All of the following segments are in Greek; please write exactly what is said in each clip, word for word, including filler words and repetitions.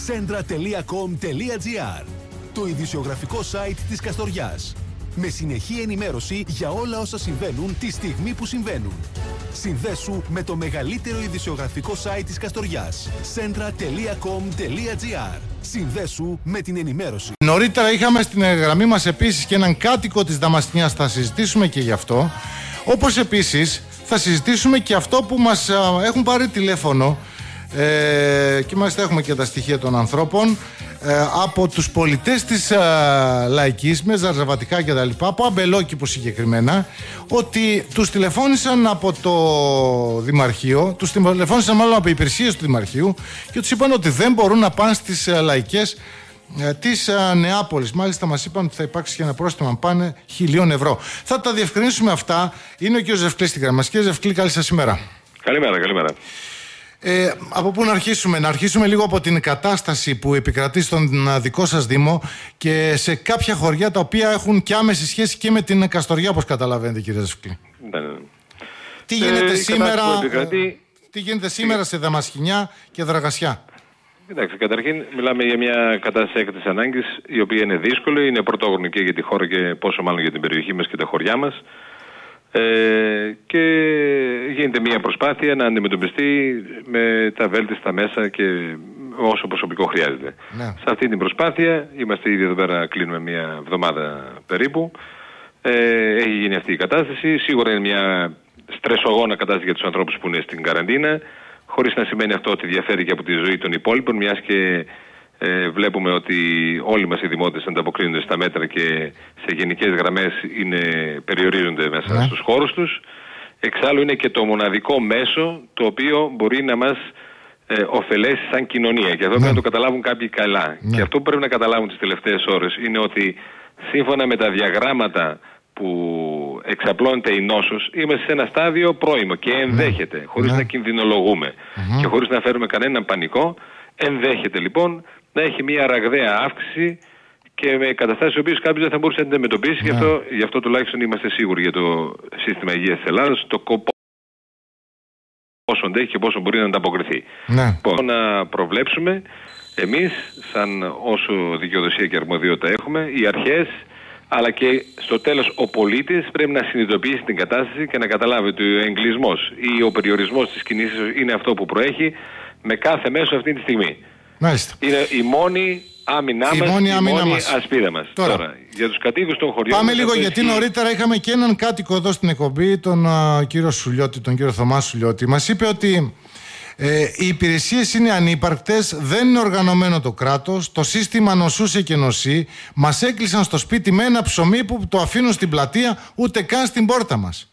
Centra τελεία com τελεία gr, το ειδησιογραφικό site της Καστοριάς. Με συνεχή ενημέρωση για όλα όσα συμβαίνουν τη στιγμή που συμβαίνουν. Συνδέσου με το μεγαλύτερο ειδησιογραφικό site της Καστοριάς. Centra τελεία com τελεία gr. Συνδέσου με την ενημέρωση. Νωρίτερα είχαμε στην γραμμή μας επίσης και έναν κάτοικο της Δαμασκηνιάς. Θα συζητήσουμε και γι' αυτό. Όπως επίσης θα συζητήσουμε και αυτό που μας α, έχουν πάρει τηλέφωνο ε, και μάλιστα έχουμε και τα στοιχεία των ανθρώπων ε, από τους πολιτές της α, Λαϊκής με ζαρζαβατικά και τα λοιπά, από Αμπελόκηπο συγκεκριμένα, ότι τους τηλεφώνησαν από το Δημαρχείο, τους τηλεφώνησαν μάλλον από υπηρεσίες του Δημαρχείου και τους είπαν ότι δεν μπορούν να πάνε στις α, Λαϊκές της Νεάπολης. Μάλιστα μας είπαν ότι θα υπάρξει και ένα πρόστιμο, αν πάνε χιλίων ευρώ. Θα τα διευκρινίσουμε αυτά. Είναι ο κ. Ζευκλής στην γραμμή μας. Κύριε Ζευκλή, καλή σας ημέρα. Καλημέρα, καλημέρα. Ε, από πού να αρχίσουμε? Να αρχίσουμε λίγο από την κατάσταση που επικρατεί στον δικό σας Δήμο και σε κάποια χωριά τα οποία έχουν και άμεση σχέση και με την Καστοριά, όπως καταλαβαίνετε, κύριε Ζευκλή. Ναι, ναι. Τι γίνεται ε, σήμερα, επικρατεί... τι γίνεται σήμερα σε Δαμασκηνιά και Δραγασιά? Κοιτάξτε, καταρχήν μιλάμε για μια κατάσταση έκτακτης ανάγκης, η οποία είναι δύσκολη, είναι πρωτόγνωρη και για τη χώρα και πόσο μάλλον για την περιοχή μας και τα χωριά μας. Ε, και γίνεται μια προσπάθεια να αντιμετωπιστεί με τα βέλτιστα μέσα και όσο προσωπικό χρειάζεται. Ναι. Σε αυτή την προσπάθεια είμαστε ήδη εδώ πέρα, κλείνουμε μια εβδομάδα περίπου. Ε, έχει γίνει αυτή η κατάσταση. Σίγουρα είναι μια στρεσογόνα κατάσταση για τους ανθρώπους που είναι στην καραντίνα, χωρίς να σημαίνει αυτό ότι διαφέρει και από τη ζωή των υπόλοιπων, μιας και ε, βλέπουμε ότι όλοι μας οι δημότες ανταποκρίνονται στα μέτρα και σε γενικές γραμμές είναι, περιορίζονται μέσα ναι. στους χώρους τους. Εξάλλου είναι και το μοναδικό μέσο το οποίο μπορεί να μας ε, ωφελέσει σαν κοινωνία. Και αυτό ναι. πρέπει να το καταλάβουν κάποιοι καλά. Ναι. Και αυτό που πρέπει να καταλάβουν τις τελευταίες ώρες είναι ότι σύμφωνα με τα διαγράμματα που εξαπλώνεται η νόσος, είμαστε σε ένα στάδιο πρώιμο και ενδέχεται, ναι. χωρίς ναι. να κινδυνολογούμε mm-hmm. και χωρίς να φέρουμε κανέναν πανικό, ενδέχεται λοιπόν να έχει μια ραγδαία αύξηση και με καταστάσεις οι οποίες κάποιος δεν θα μπορούσε να την αντιμετωπίσει. Ναι. Γι' αυτό, γι' αυτό τουλάχιστον είμαστε σίγουροι για το σύστημα υγείας της Ελλάδας, το πόσο αντέχει και πόσο μπορεί να ανταποκριθεί. Ναι. Λοιπόν, να προβλέψουμε εμείς, σαν όσο δικαιοδοσία και αρμοδιότητα έχουμε, οι αρχές, αλλά και στο τέλος ο πολίτης πρέπει να συνειδητοποιήσει την κατάσταση και να καταλάβει ότι ο εγκλεισμός ή ο περιορισμός της κινήσεως είναι αυτό που προέχει με κάθε μέσο αυτή τη στιγμή. Μάλιστα. Είναι η μόνη άμυνά μας, η μόνη, η μόνη ασπίδα μας. Τώρα, Τώρα, για τους κατοίκους των χωριών... Πάμε λίγο, γιατί έχει... νωρίτερα είχαμε και έναν κάτοικο εδώ στην εκπομπή, τον uh, κύριο Σουλιώτη, τον κύριο Θωμά Σουλιώτη. Μας είπε ότι Ε, οι υπηρεσίες είναι ανύπαρκτες, δεν είναι οργανωμένο το κράτος, το σύστημα νοσούσε και νοσεί, μας έκλεισαν στο σπίτι με ένα ψωμί που το αφήνουν στην πλατεία, ούτε καν στην πόρτα μας.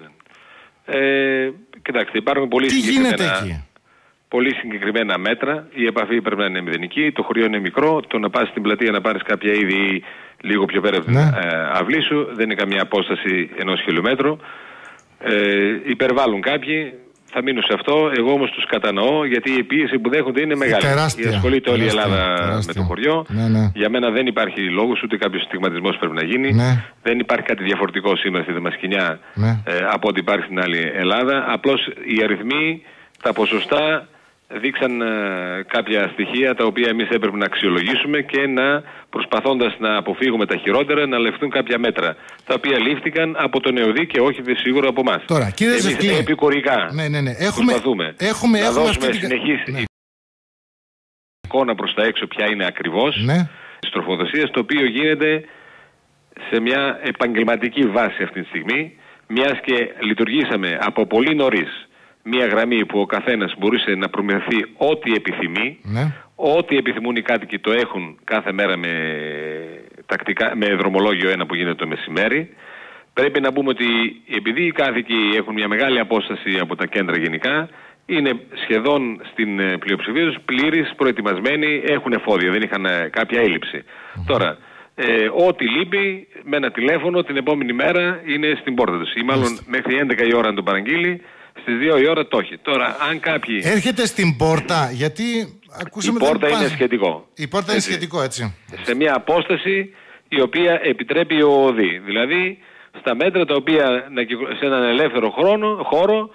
Ε, κοιτάξτε, υπάρχουν πολύ Τι γίνεται εκεί? Πολύ συγκεκριμένα μέτρα. Η επαφή πρέπει να είναι μηδενική, το χωριό είναι μικρό, το να πας στην πλατεία να πάρεις κάποια είδη λίγο πιο πέρα από την ναι. αυλή σου, δεν είναι καμία απόσταση ενός χιλιόμετρου. Ε, υπερβάλλουν κάποιοι. Θα μείνω σε αυτό. Εγώ όμως τους κατανοώ, γιατί η πίεση που δέχονται είναι μεγάλη. Τεράστια, η ασχολείται όλη η Ελλάδα τεράστια. με το χωριό. Ναι, ναι. Για μένα δεν υπάρχει λόγος, ούτε κάποιος στιγματισμός πρέπει να γίνει. Ναι. Δεν υπάρχει κάτι διαφορετικό σήμερα στη Δαμασκηνιά ναι. ε, από ό,τι υπάρχει στην άλλη Ελλάδα. Απλώς οι αριθμοί, τα ποσοστά δείξαν ε, κάποια στοιχεία τα οποία εμείς έπρεπε να αξιολογήσουμε και να, προσπαθώντας να αποφύγουμε τα χειρότερα, να λεφθούν κάποια μέτρα τα οποία λήφθηκαν από τον ΕΟΔΗ και όχι δε σίγουρα από εμάς. Τώρα, κύριε εμείς Ζευκλή, επικουρικά ναι, ναι, ναι. Έχουμε, προσπαθούμε έχουμε, να έχουμε δώσουμε αυτή... συνεχής ναι. εικόνα προς τα έξω ποια είναι ακριβώς ναι. της τροφοδοσίας, το οποίο γίνεται σε μια επαγγελματική βάση αυτή τη στιγμή, μιας και λειτουργήσαμε από πολύ νωρίς μια γραμμή που ο καθένας μπορούσε να προμηθευτεί ό,τι επιθυμεί, ναι. ό,τι επιθυμούν οι κάτοικοι το έχουν κάθε μέρα με, τακτικά, με δρομολόγιο ένα που γίνεται το μεσημέρι. Πρέπει να πούμε ότι επειδή οι κάτοικοι έχουν μια μεγάλη απόσταση από τα κέντρα γενικά, είναι σχεδόν στην πλειοψηφία τους πλήρεις, προετοιμασμένοι, έχουν εφόδια, δεν είχαν κάποια έλλειψη. Mm-hmm. Τώρα, ε, ό,τι λείπει με ένα τηλέφωνο την επόμενη μέρα είναι στην πόρτα τους. Ή μάλλον mm-hmm. μέχρι έντεκα η ώρα να το παραγγείλει, στις δύο η ώρα το έχει. Τώρα, αν κάποιοι... Έρχεται στην πόρτα, γιατί ακούσαμε... Η πόρτα είναι σχετικό. Η πόρτα έτσι. είναι σχετικό, έτσι. Σε μια απόσταση η οποία επιτρέπει ο ΟΔΗ. Δηλαδή, στα μέτρα τα οποία σε έναν ελεύθερο χρόνο, χώρο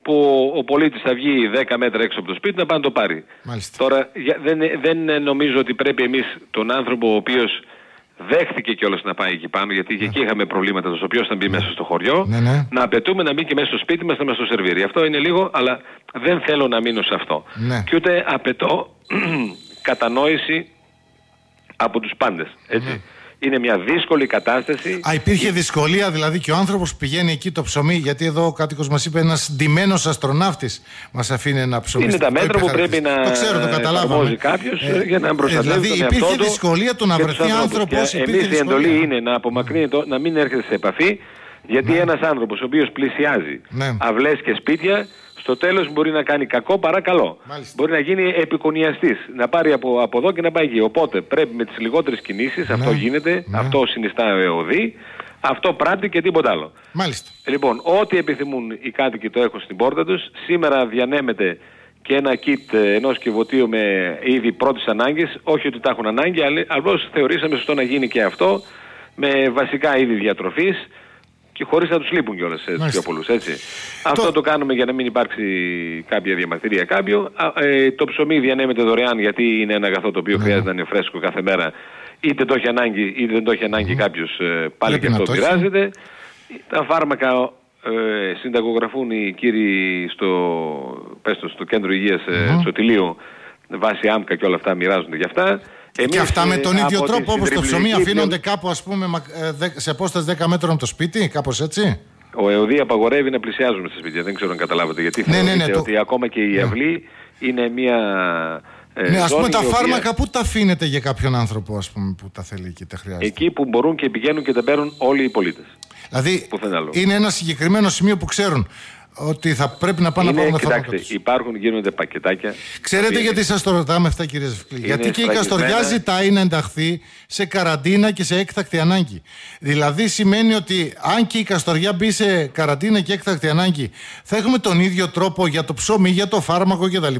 που ο πολίτης θα βγει δέκα μέτρα έξω από το σπίτι να πάει να το πάρει. Μάλιστα. Τώρα δεν, δεν νομίζω ότι πρέπει εμείς τον άνθρωπο ο οποίος δέχτηκε κιόλας να πάει εκεί πάνω, γιατί και εκεί είχαμε προβλήματα το οποίος θα μπει μέσα στο χωριό, ναι, ναι. να απαιτούμε να μπει και μέσα στο σπίτι μας να μας το σερβίρει. Αυτό είναι λίγο, αλλά δεν θέλω να μείνω σε αυτό. Ναι. Και ούτε απαιτώ κατανόηση από τους πάντες. Έτσι. Ναι. Είναι μια δύσκολη κατάσταση. Α, υπήρχε δυσκολία δηλαδή και ο άνθρωπος πηγαίνει εκεί το ψωμί, γιατί εδώ ο κάτοικος μας είπε ένας ντυμένος αστροναύτης μας αφήνει ένα ψωμί. Είναι τα μέτρα που πρέπει να το ξέρω, το καταλάβαμε. κάποιος ε, για να προστατεύει δηλαδή, τον εαυτό του. Υπήρχε δυσκολία του να βρεθεί άνθρωπος. Εμείς η εντολή είναι να απομακρύνει, το, να μην έρχεται σε επαφή, γιατί ναι. ένας άνθρωπος ο οποίος πλησιάζει ναι. αυλές και σπίτια, στο τέλος μπορεί να κάνει κακό παρά καλό. Μάλιστα. Μπορεί να γίνει επικονιαστής, να πάρει από, από εδώ και να πάει εκεί. Οπότε πρέπει με τις λιγότερες κινήσεις, ναι. αυτό γίνεται, ναι. αυτό συνιστά ΕΟΔΗ, αυτό πράττει και τίποτα άλλο. Μάλιστα. Λοιπόν, ό,τι επιθυμούν οι κάτοικοι το έχουν στην πόρτα τους. Σήμερα διανέμεται και ένα kit ενός κυβωτίου με είδη πρώτης ανάγκης. Όχι ότι τα έχουν ανάγκη, αλλά απλώς θεωρήσαμε σωστό να γίνει και αυτό με βασικά είδη διατροφής. Και χωρίς να τους λείπουν κιόλας τους πιο πολλούς, έτσι. Το... Αυτό το κάνουμε για να μην υπάρξει κάποια διαμαρτυρία κάποιο. Ε, το ψωμί διανέμεται δωρεάν, γιατί είναι ένα αγαθό το οποίο ναι. χρειάζεται να είναι φρέσκο κάθε μέρα. Είτε το έχει ανάγκη είτε δεν το έχει ανάγκη mm. κάποιος, ε, πάλι και αυτό πειράζεται. Τα φάρμακα ε, συνταγογραφούν οι κύριοι στο, πες το, στο κέντρο υγείας mm. ε, Τσοτηλίου, βάσει άμκα και όλα αυτά μοιράζονται γι' αυτά. Εμείς, και αυτά με τον ίδιο τρόπο όπως το ψωμί αφήνονται κάπου, ας πούμε, σε απόσταση δέκα μέτρων από το σπίτι, κάπως έτσι. Ο ΕΟΔΗ απαγορεύει να πλησιάζουμε στα σπίτια, δεν ξέρω αν καταλάβατε, γιατί ναι, θεωρείτε ναι, ναι, ότι το... ακόμα και η αυλή ναι. είναι μια ε, ναι, ας πούμε τα οποία... φάρμακα πού τα αφήνετε για κάποιον άνθρωπο, ας πούμε, που τα θέλει και τα χρειάζεται. Εκεί που μπορούν και πηγαίνουν και τα παίρνουν όλοι οι πολίτες. Δηλαδή είναι ένα συγκεκριμένο σημείο που ξέρουν ότι θα πρέπει να πάνε είναι, να πάρουν κοιτάξτε, φάρμακα τους. Υπάρχουν, γίνονται πακετάκια. Ξέρετε γιατί είναι... σας το ρωτάμε αυτά, κύριε Ζευκλή? Γιατί και η Καστοριά ζητάει να ενταχθεί σε καραντίνα και σε έκτακτη ανάγκη. Δηλαδή σημαίνει ότι αν και η Καστοριά μπει σε καραντίνα και έκτακτη ανάγκη, θα έχουμε τον ίδιο τρόπο για το ψωμί, για το φάρμακο κτλ.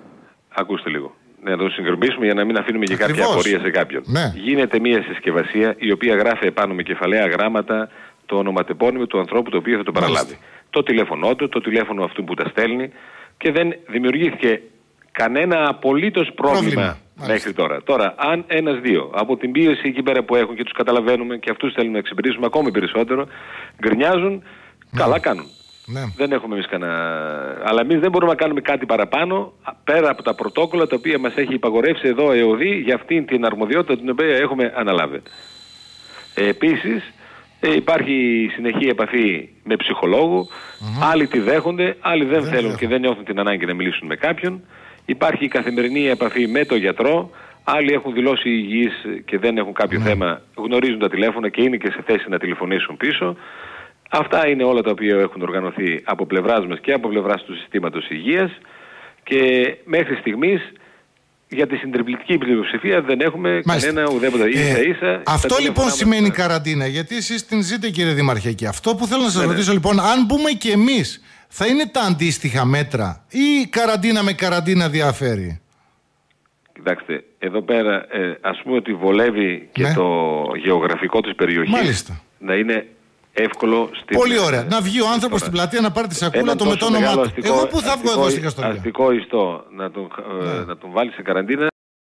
Ακούστε λίγο. Να το συγκρομίσουμε για να μην αφήνουμε και κάποια απορία σε κάποιον. Ναι. Γίνεται μια συσκευασία η οποία γράφει επάνω με κεφαλαία γράμματα το ονοματεπώνυμο του ανθρώπου το οποίο θα το παραλάβει. Μάλιστα. Το τηλέφωνό του, το τηλέφωνο αυτού που τα στέλνει, και δεν δημιουργήθηκε κανένα απολύτως πρόβλημα, πρόβλημα μέχρι τώρα. Τώρα, αν ένας-δύο από την πίεση εκεί πέρα που έχουν και τους καταλαβαίνουμε και αυτούς θέλουν να εξυπηρετήσουμε ακόμη περισσότερο, γκρινιάζουν, ναι. καλά κάνουν. Ναι. Δεν έχουμε εμείς κανένα... Αλλά εμείς δεν μπορούμε να κάνουμε κάτι παραπάνω πέρα από τα πρωτόκολλα τα οποία μας έχει υπαγορεύσει εδώ ΕΟΔΗ για αυτήν την αρμοδιότητα την οποία έχουμε αναλάβει. Ε, επίσης, Ε, υπάρχει συνεχή επαφή με ψυχολόγο, mm-hmm. άλλοι τη δέχονται, άλλοι δεν, δεν θέλουν δέχονται. Και δεν νιώθουν την ανάγκη να μιλήσουν με κάποιον. Υπάρχει η καθημερινή επαφή με τον γιατρό, άλλοι έχουν δηλώσει υγιείς και δεν έχουν κάποιο mm-hmm. θέμα, γνωρίζουν τα τηλέφωνα και είναι και σε θέση να τηλεφωνήσουν πίσω. Αυτά είναι όλα τα οποία έχουν οργανωθεί από πλευράς μας και από πλευράς του συστήματος υγείας, και μέχρι στιγμής για τη συντριπτική πλειοψηφία δεν έχουμε Μάλιστα. κανένα ουδέποτε ίσα ίσα. Αυτό λοιπόν σημαίνει καραντίνα, γιατί εσείς την ζείτε, κύριε Δήμαρχε, και αυτό που θέλω να σας ναι, ρωτήσω ναι. λοιπόν, αν μπούμε και εμείς, θα είναι τα αντίστοιχα μέτρα ή καραντίνα με καραντίνα διαφέρει? Κοιτάξτε, εδώ πέρα ε, ας πούμε ότι βολεύει και ναι. το γεωγραφικό της περιοχής. Μάλιστα. Να είναι εύκολο στην... Πολύ ωραία. Να βγει ο άνθρωπος στην πλατεία να πάρει τη σακούλα το με το όνομά του. Αστικό, Εγώ πού θα βγω εδώ στην Καστοριά? Αστικό ιστό να τον, ναι. ε, να τον βάλει σε καραντίνα.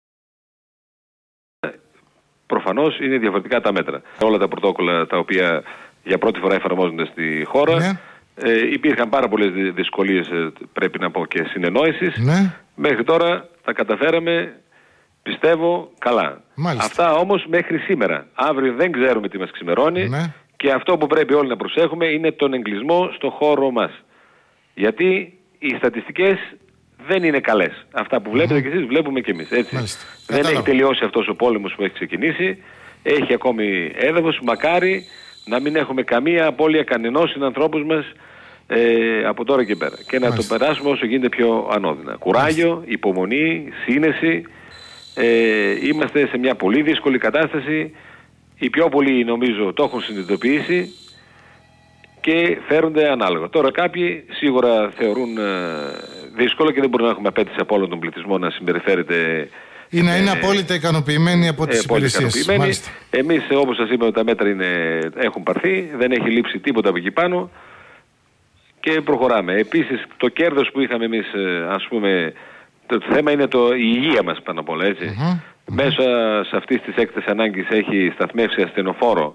Προφανώς είναι διαφορετικά τα μέτρα. Όλα τα πρωτόκολλα τα οποία για πρώτη φορά εφαρμόζονται στη χώρα. Ναι. Ε, υπήρχαν πάρα πολλές δυσκολίες, πρέπει να πω, και συνεννόησης. Ναι. Μέχρι τώρα τα καταφέραμε, πιστεύω, καλά. Μάλιστα. Αυτά όμως μέχρι σήμερα. Αύριο δεν ξέρουμε τι μας ξημερώνει. Ναι. Και αυτό που πρέπει όλοι να προσέχουμε είναι τον εγκλισμό στο χώρο μας. Γιατί οι στατιστικές δεν είναι καλές. Αυτά που βλέπετε mm-hmm. και εσείς βλέπουμε και εμείς. Έτσι. Δεν Κατάλαβα. Έχει τελειώσει αυτός ο πόλεμος που έχει ξεκινήσει. Έχει ακόμη έδαφος. Μακάρι να μην έχουμε καμία απώλεια κανενός συνανθρώπους μας ε, από τώρα και πέρα. Και να Μάλιστα. το περάσουμε όσο γίνεται πιο ανώδυνα. Κουράγιο, Μάλιστα. υπομονή, σύνεση. Ε, είμαστε σε μια πολύ δύσκολη κατάσταση. Οι πιο πολλοί νομίζω το έχουν συνειδητοποιήσει και φέρονται ανάλογα. Τώρα κάποιοι σίγουρα θεωρούν ε, δύσκολο και δεν μπορούν να έχουμε απέτηση από όλον τον πληθυσμό να συμπεριφέρεται ή να είναι ε, απόλυτα ικανοποιημένοι από τις ε, υπηρεσίες. Εμείς, όπως σας είπαμε, τα μέτρα είναι, έχουν πάρθει, δεν έχει λείψει τίποτα από εκεί πάνω και προχωράμε. Επίσης το κέρδος που είχαμε εμείς, ας πούμε, το θέμα είναι το, η υγεία μας πάνω απ' όλα, έτσι. Mm-hmm. Μέσα σε αυτής της έκτασης ανάγκης έχει σταθμεύσει ασθενοφόρο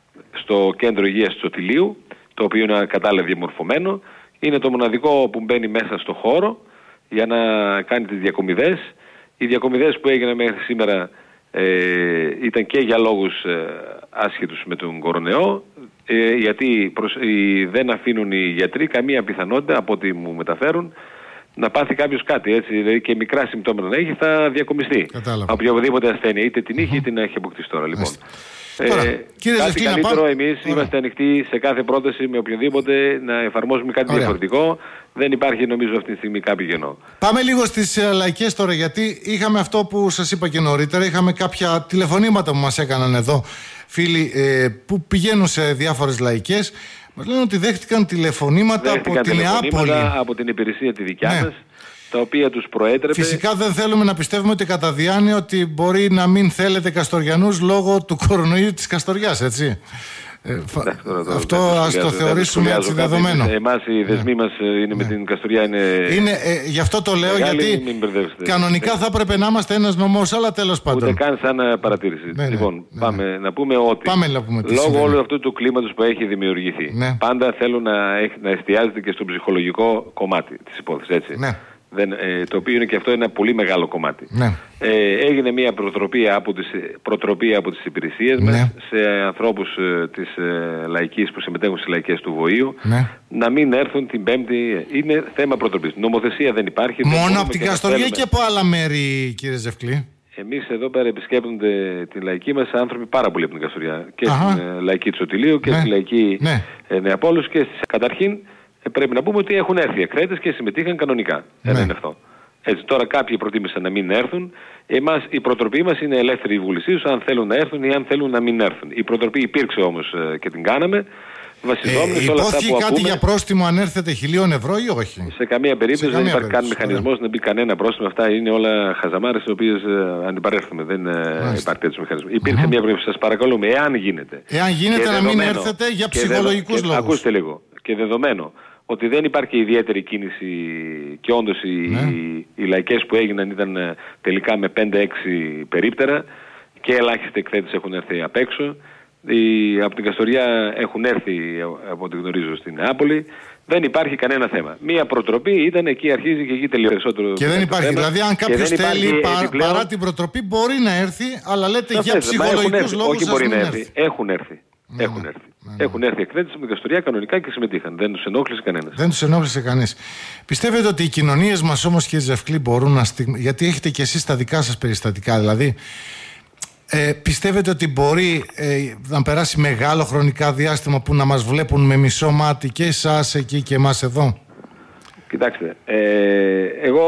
στο κέντρο υγείας του Σωτηλείου, το οποίο είναι κατάλληλα διαμορφωμένο. Είναι το μοναδικό που μπαίνει μέσα στο χώρο για να κάνει τις διακομιδές. Οι διακομιδές που έγιναν μέχρι σήμερα ε, ήταν και για λόγους ε, άσχετους με τον κορονοϊό, ε, γιατί προς, ε, δεν αφήνουν οι γιατροί καμία πιθανότητα, από ό,τι μου μεταφέρουν, να πάθει κάποιος κάτι, έτσι, δηλαδή και μικρά συμπτώματα να έχει θα διακομιστεί. Κατάλαβα. Από οποιαδήποτε ασθένεια, είτε την είχε είτε την έχει αποκτήσει τώρα. Λοιπόν. Τώρα, ε, κάτι Ζευκή, καλύτερο, εμείς Ωραία. είμαστε ανοιχτοί σε κάθε πρόταση με οποιονδήποτε να εφαρμόσουμε κάτι Ωραία. διαφορετικό. Δεν υπάρχει νομίζω αυτή τη στιγμή κάποιο κενό. Πάμε λίγο στις uh, λαϊκές τώρα, γιατί είχαμε αυτό που σας είπα και νωρίτερα. Είχαμε κάποια τηλεφωνήματα που μας έκαναν εδώ φίλοι ε, που πηγαίνουν σε διάφορες λαϊκές. Μας λένε ότι δέχτηκαν τηλεφωνήματα δέχτηκαν από την Νεάπολη. Από την υπηρεσία τη δικιά ναι. μας, τα οποία τους προέτρεπε. Φυσικά δεν θέλουμε να πιστεύουμε ότι κατά διάνοια ότι μπορεί να μην θέλετε Καστοριανούς λόγω του κορονοϊού της Καστοριάς, έτσι. Ε, φα... τώρα, τώρα, αυτό ας το θεωρήσουμε έτσι δεδομένο. Εμάς οι δεσμοί μας είναι με την Καστοριά είναι... είναι ε, γι' αυτό το λέω μεγάλη, γιατί κανονικά θα έπρεπε να είμαστε ένας νομός, αλλά τέλος πάντων. Ούτε καν σαν παρατήρηση. Ναι, λοιπόν, ναι, πάμε ναι. να πούμε ότι πάμε να πούμε λόγω συμβαίνει. όλου αυτού του κλίματος που έχει δημιουργηθεί, ναι. πάντα θέλω να, έχει, να εστιάζεται και στο ψυχολογικό κομμάτι της υπόθεσης, έτσι. Ναι. Δεν, ε, το οποίο είναι και αυτό ένα πολύ μεγάλο κομμάτι. Ναι. Ε, έγινε μια προτροπή από τις, προτροπή από τις υπηρεσίες ναι. μας σε ανθρώπους ε, της ε, λαϊκής που συμμετέχουν στις λαϊκές του Βοήου ναι. να μην έρθουν την Πέμπτη. Είναι θέμα προτροπής. Νομοθεσία δεν υπάρχει. Μόνο δεν από την Καστοριά και από άλλα μέρη, κύριε Ζευκλή. Εμείς εδώ πέρα επισκέπτονται τη λαϊκή μας άνθρωποι πάρα πολύ από την Καστοριά. Και Αχα. στην ε, λαϊκή του Σωτηλείου και ναι. στη λαϊκή ναι. ε, Νεαπόλους και στις, καταρχήν Ε, πρέπει να πούμε ότι έχουν έρθει εκθέτες και συμμετείχαν κανονικά. Ναι. Ένα είναι αυτό. Έτσι, τώρα κάποιοι προτίμησαν να μην έρθουν. Εμάς, η προτροπή μας είναι ελεύθερη η βούλησή τους, αν θέλουν να έρθουν ή αν θέλουν να μην έρθουν. Η προτροπή υπήρξε όμως ε, και την κάναμε. Βασιζόμενοι ε, σε όλα αυτά που κάτι ακούμε, για πρόστιμο αν έρθετε χιλίων ευρώ ή όχι? Σε καμία περίπτωση σε καμία δεν υπάρχει καν μηχανισμός να μπει κανένα πρόστιμο. Αυτά είναι όλα χαζαμάρες οι οποίες ε, αντιπαρέρχομαι. Δεν ε, υπάρχει τέτοιο μηχανισμό. Υπήρχε mm-hmm. μια πρόταση, σας παρακαλούμε, εάν γίνεται. Εάν γίνεται να μην έρθετε για ψυχολογικούς λόγους. Ακούστε λίγο. Και δεδομένο ότι δεν υπάρχει ιδιαίτερη κίνηση και όντως οι, ναι. οι, οι λαϊκές που έγιναν ήταν τελικά με πέντε έξι περίπτερα και ελάχιστοι εκθέτες έχουν έρθει απ' έξω. Οι, από την Καστοριά έχουν έρθει από ό,τι γνωρίζω στην Νεάπολη. Δεν υπάρχει κανένα θέμα. Μία προτροπή ήταν εκεί, αρχίζει και εκεί τελειώνει περισσότερο. Και δεν υπάρχει. Θέμα. Δηλαδή, αν κάποιος θέλει πα, επιπλέον... παρά την προτροπή, μπορεί να έρθει, αλλά λέτε θα για ψυχολογικούς λόγους. Όχι, μπορεί να έρθει. έρθει. Έχουν έρθει. Ναι, έχουν έρθει. Ναι, ναι. Έχουν έρθει εκθέτες από την Καστοριά κανονικά και συμμετείχαν. Δεν τους ενόχλησε κανένας. Δεν τους ενόχλησε κανείς. Πιστεύετε ότι οι κοινωνίες μας όμως, κύριε Ζευκλή, μπορούν να στιγμα... γιατί έχετε και εσείς τα δικά σας περιστατικά, δηλαδή. Ε, πιστεύετε ότι μπορεί ε, να περάσει μεγάλο χρονικά διάστημα που να μας βλέπουν με μισό μάτι και εσάς εκεί και εμάς εδώ? Κοιτάξτε, ε, εγώ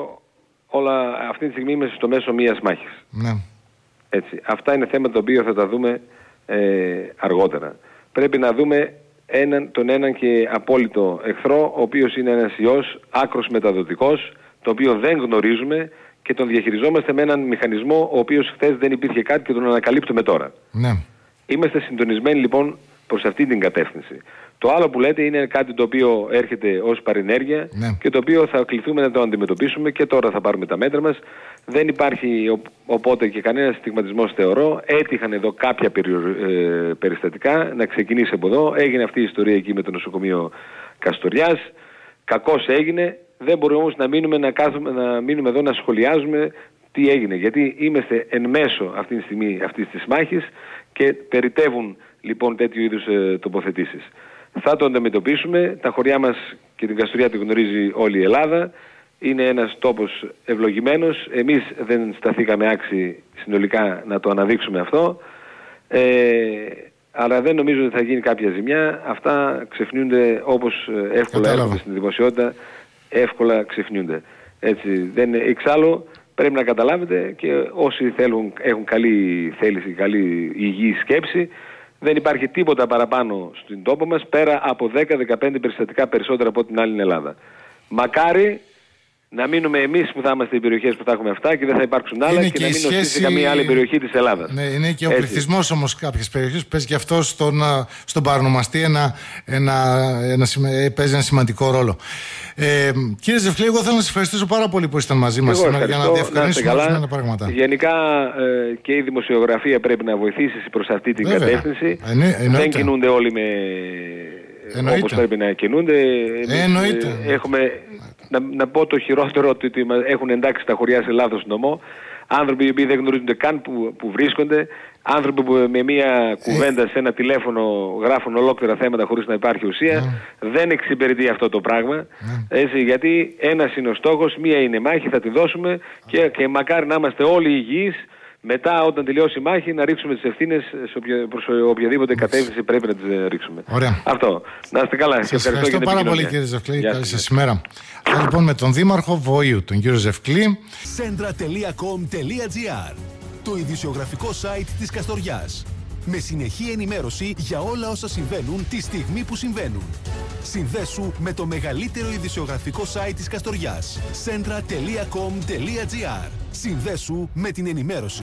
όλα αυτή τη στιγμή είμαι στο μέσο μιας μάχης. Ναι. Έτσι, αυτά είναι θέματα τα οποία θα τα δούμε ε, αργότερα. Πρέπει να δούμε έναν, τον έναν και απόλυτο εχθρό, ο οποίος είναι ένας ιός άκρος μεταδοτικός, το οποίο δεν γνωρίζουμε και τον διαχειριζόμαστε με έναν μηχανισμό ο οποίος χθες δεν υπήρχε κάτι και τον ανακαλύπτουμε τώρα. Ναι. Είμαστε συντονισμένοι λοιπόν προς αυτή την κατεύθυνση. Το άλλο που λέτε είναι κάτι το οποίο έρχεται ως παρενέργεια ναι. και το οποίο θα κληθούμε να το αντιμετωπίσουμε και τώρα θα πάρουμε τα μέτρα μας. Δεν υπάρχει ο, οπότε και κανένας στιγματισμός θεωρώ. Έτυχαν εδώ κάποια περιο, ε, περιστατικά να ξεκινήσει από εδώ. Έγινε αυτή η ιστορία εκεί με το νοσοκομείο Καστοριάς. Κακώς έγινε. Δεν μπορούμε όμως να μείνουμε, να, κάθουμε, να μείνουμε εδώ να σχολιάζουμε τι έγινε. Γιατί είμαστε εν μέσω αυτή τη στιγμή αυτής της μάχης και περιτεύουν λοιπόν τέτοιου είδους ε, τοποθετήσεις. Θα το αντιμετωπίσουμε. Τα χωριά μας και την Καστοριά τη γνωρίζει όλη η Ελλάδα. Είναι ένας τόπος ευλογημένος. Εμείς δεν σταθήκαμε άξιοι συνολικά να το αναδείξουμε αυτό. Ε, αλλά δεν νομίζω ότι θα γίνει κάποια ζημιά. Αυτά ξεχνιούνται όπως εύκολα έρχονται στην δημοσιότητα. Εύκολα ξεχνιούνται. Έτσι, δεν, εξάλλου πρέπει να καταλάβετε και όσοι θέλουν, έχουν καλή θέληση, καλή υγιή σκέψη, δεν υπάρχει τίποτα παραπάνω στην τόπο μας πέρα από δέκα με δεκαπέντε περιστατικά περισσότερα από την άλλη Ελλάδα. Μακάρι να μείνουμε εμείς που θα είμαστε οι περιοχές που θα έχουμε αυτά και δεν θα υπάρξουν άλλα είναι και, και να μην σχέση... νοστήσει καμία άλλη περιοχή της Ελλάδας. Ναι, είναι και ο πληθυσμός όμως κάποιες περιοχές που παίζει και αυτό στον, στον παρονομαστή ένα, ένα, ένα, παίζει ένα σημαντικό ρόλο. Ε, κύριε Ζευκλή, εγώ θέλω να σας ευχαριστήσω πάρα πολύ που ήσταν μαζί μας σήμερα για να διευκρινίσουμε ορισμένα πράγματα. Γενικά ε, και η δημοσιογραφία πρέπει να βοηθήσει προς αυτή την Βέβαια. κατεύθυνση. Εννο, δεν κινούνται όλοι με... όπως πρέπει να κινούνται. Ε, εννοείται. Έχουμε, να, να πω το χειρότερο, ότι έχουν εντάξει τα χωριά σε λάθος νομό. Άνθρωποι οι οποίοι δεν γνωρίζονται καν που, που βρίσκονται. Άνθρωποι που με μία κουβέντα σε ένα τηλέφωνο γράφουν ολόκληρα θέματα χωρίς να υπάρχει ουσία. Mm. Δεν εξυπηρετεί αυτό το πράγμα. Mm. Έτσι, γιατί ένας είναι ο στόχος, μία είναι μάχη, θα τη δώσουμε και, και μακάρι να είμαστε όλοι υγιείς. Μετά, όταν τελειώσει η μάχη, να ρίξουμε τις ευθύνες προς οποιαδήποτε κατεύθυνση πρέπει να τις ρίξουμε. Ωραία. Αυτό. Να είστε καλά. Σας ευχαριστώ, ευχαριστώ πάρα πολύ, κύριε Ζευκλή. Καλή σας ημέρα. Αυτά λοιπόν με τον Δήμαρχο Βοήου, τον κύριο Ζευκλή. Σέντρα τελεία κομ τελεία τζι άρ, το ειδησιογραφικό site της Καστοριάς. Με συνεχή ενημέρωση για όλα όσα συμβαίνουν τη στιγμή που συμβαίνουν. Συνδέσου με το μεγαλύτερο ειδησιογραφικό site της Καστοριάς. σέντρα τελεία κομ τελεία τζι άρ. Συνδέσου με την ενημέρωση.